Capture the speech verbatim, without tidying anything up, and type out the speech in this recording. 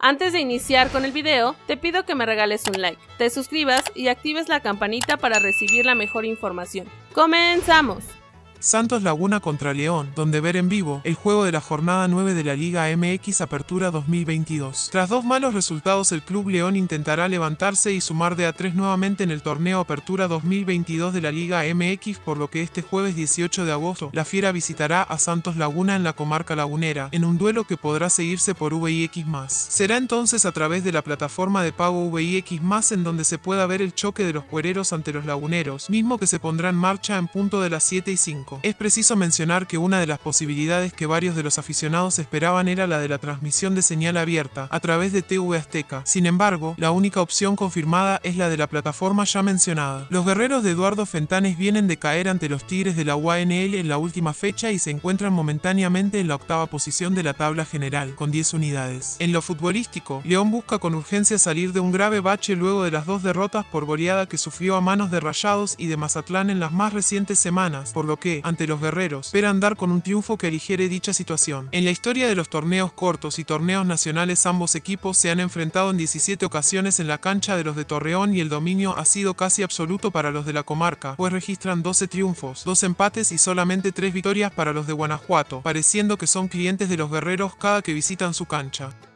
Antes de iniciar con el video, te pido que me regales un like, te suscribas y actives la campanita para recibir la mejor información. ¡Comenzamos! Santos Laguna contra León, donde ver en vivo el juego de la jornada nueve de la Liga M X Apertura dos mil veintidós. Tras dos malos resultados, el Club León intentará levantarse y sumar de a tres nuevamente en el torneo Apertura dos mil veintidós de la Liga M X, por lo que este jueves dieciocho de agosto, la Fiera visitará a Santos Laguna en la comarca lagunera, en un duelo que podrá seguirse por V I X más. Será entonces a través de la plataforma de pago V I X más en donde se pueda ver el choque de los cuereros ante los laguneros, mismo que se pondrá en marcha en punto de las siete y cinco. Es preciso mencionar que una de las posibilidades que varios de los aficionados esperaban era la de la transmisión de señal abierta a través de T V Azteca. Sin embargo, la única opción confirmada es la de la plataforma ya mencionada. Los guerreros de Eduardo Fentanes vienen de caer ante los Tigres de la U A N L en la última fecha y se encuentran momentáneamente en la octava posición de la tabla general, con diez unidades. En lo futbolístico, León busca con urgencia salir de un grave bache luego de las dos derrotas por goleada que sufrió a manos de Rayados y de Mazatlán en las más recientes semanas, por lo que, ante los guerreros, esperan dar con un triunfo que aligere dicha situación. En la historia de los torneos cortos y torneos nacionales, ambos equipos se han enfrentado en diecisiete ocasiones en la cancha de los de Torreón y el dominio ha sido casi absoluto para los de la comarca, pues registran doce triunfos, dos empates y solamente tres victorias para los de Guanajuato, pareciendo que son clientes de los guerreros cada que visitan su cancha.